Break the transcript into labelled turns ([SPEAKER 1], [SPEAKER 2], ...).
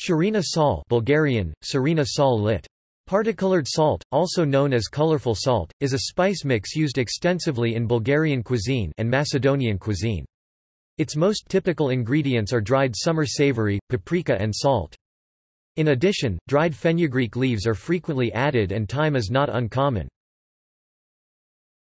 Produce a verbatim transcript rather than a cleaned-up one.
[SPEAKER 1] Sharena sal, Bulgarian, Sharena sal lit. Particolored salt, also known as colorful salt, is a spice mix used extensively in Bulgarian cuisine and Macedonian cuisine. Its most typical ingredients are dried summer savory, paprika and salt. In addition, dried fenugreek leaves are frequently added and thyme is not uncommon.